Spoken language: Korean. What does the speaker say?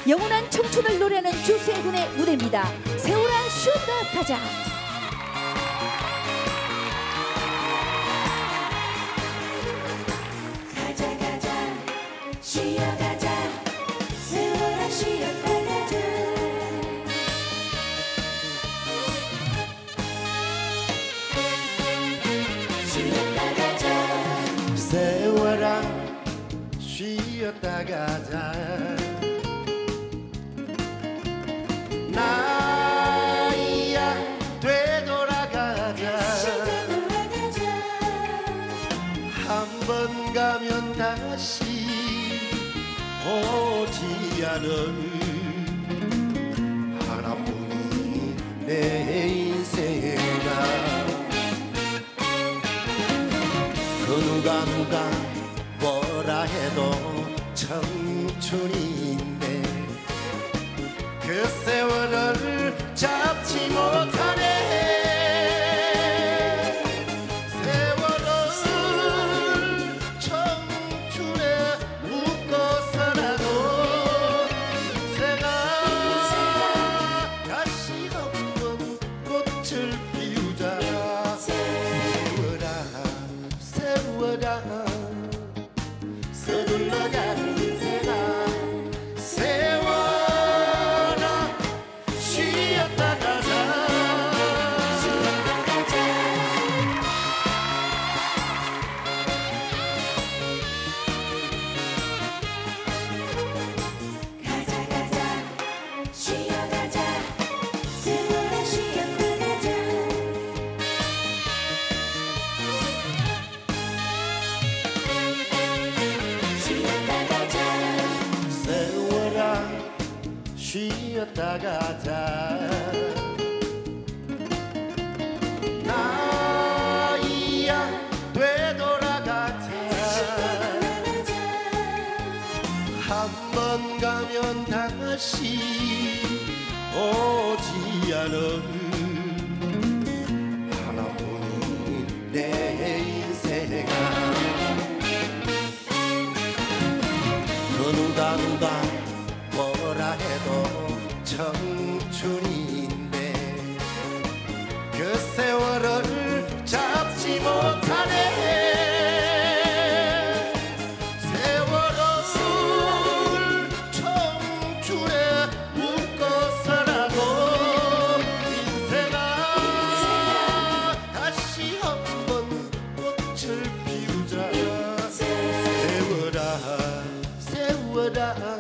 영원한 청춘을 노래하는 주세군의 무대입니다. 세월아 쉬었다 가자. 가자 가자 쉬어가자 세월아 쉬었다 가자 쉬었다 가자 세월아 쉬었다 가자 나이야 되돌아가자 한 번 가면 다시 오지 않을 하나뿐인 내 인생아 그 누가 뭐라 해도 청춘인데 그 세월을 잡지 못하네 세월을 청춘에 묶어서라도 인생아 다시 한번 꽃을 피우자 세월아 서둘러가는 인생아 세월아 쉬었다 가자 쉬었다 가자 가자 가자 쉬어가자 세월아 쉬었다 가자 쉬었다 가자 세월아 쉬었다 가자 나이야 되돌아가자 한 번 가면 다시 오지 않을 하나뿐인 내 인생아 그 누가 뭐라 해도 청춘인데 그 세월을 잡지 못하네 세월을 청춘에 묶어서라도 인생아 다시 한번 꽃을 피우자 세월아